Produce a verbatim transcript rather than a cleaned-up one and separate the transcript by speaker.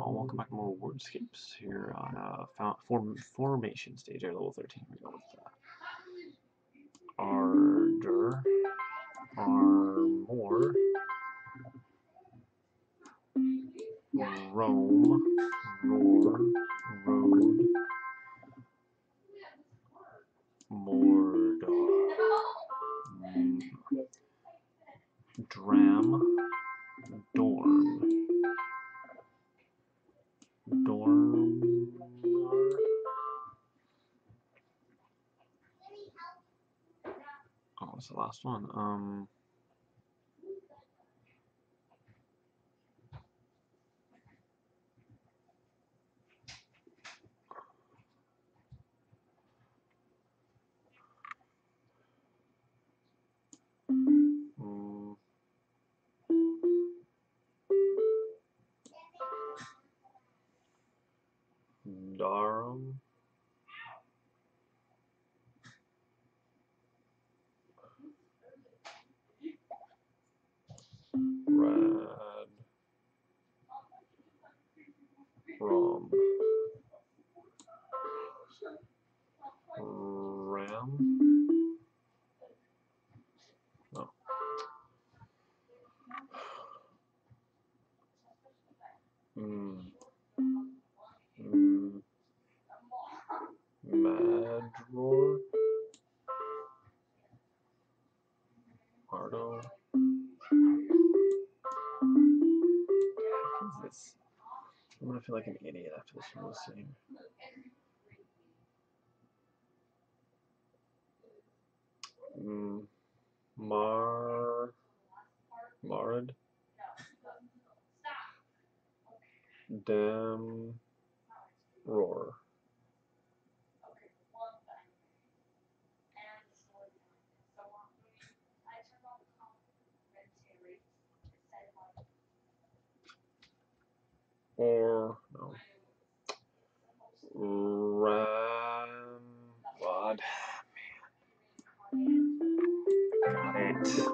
Speaker 1: y'all, welcome back to more Wordscapes here on uh, found, form, Formation stage, air level thirteen. We go with uh, Arder, Armor, Rome, Roar, Road, Mordor, mm, Dram, Dorm, Dorm. Oh, what's the last one? Um. Mm, Darum. Rad. Rom. Ram. No. Mm. Mm. Madroor. Ardo. What is this? I'm gonna feel like an idiot after this one. Let's see. Mm. Mar. Marad. Dam. Roar. Or no. Ram. God. Got it.